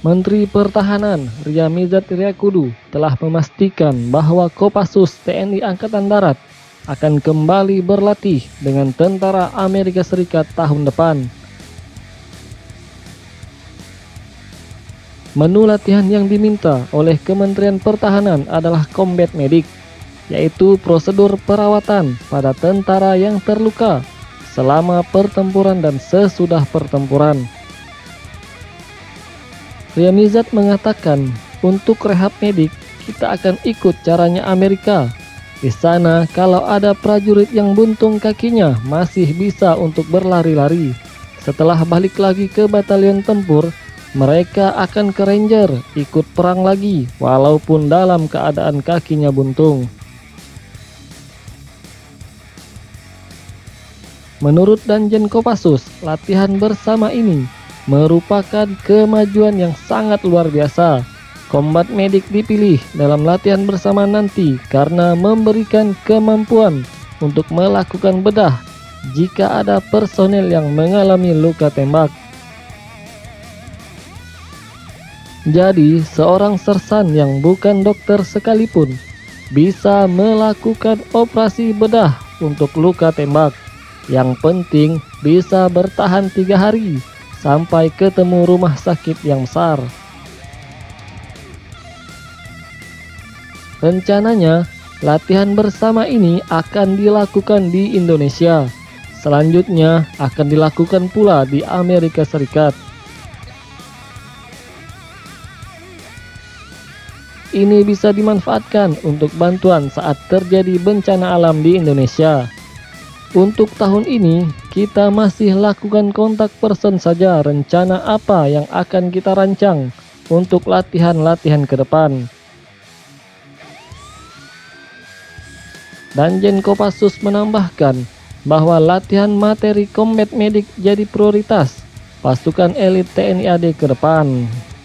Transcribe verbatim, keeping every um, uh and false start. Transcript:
Menteri Pertahanan Ria Mizat Triakudu telah memastikan bahwa Kopassus T N I Angkatan Darat akan kembali berlatih dengan tentara Amerika Serikat tahun depan. Menu latihan yang diminta oleh Kementerian Pertahanan adalah combat medic, yaitu prosedur perawatan pada tentara yang terluka selama pertempuran dan sesudah pertempuran. Ria Mizat mengatakan, untuk rehab medik kita akan ikut caranya Amerika. Di sana kalau ada prajurit yang buntung kakinya masih bisa untuk berlari-lari. Setelah balik lagi ke batalion tempur, mereka akan ke Ranger ikut perang lagi walaupun dalam keadaan kakinya buntung. Menurut Danjen Kopassus, latihan bersama ini merupakan kemajuan yang sangat luar biasa. Combat medic dipilih dalam latihan bersama nanti karena memberikan kemampuan untuk melakukan bedah jika ada personel yang mengalami luka tembak. Jadi, seorang sersan yang bukan dokter sekalipun bisa melakukan operasi bedah untuk luka tembak. Yang penting bisa bertahan tiga hari sampai ketemu rumah sakit yang besar. Rencananya, latihan bersama ini akan dilakukan di Indonesia. Selanjutnya akan dilakukan pula di Amerika Serikat. Ini bisa dimanfaatkan untuk bantuan saat terjadi bencana alam di Indonesia. Untuk tahun ini, kita masih lakukan kontak person saja rencana apa yang akan kita rancang untuk latihan-latihan ke depan. Danjen Kopassus menambahkan bahwa latihan materi combat medic jadi prioritas pasukan elit T N I A D ke depan.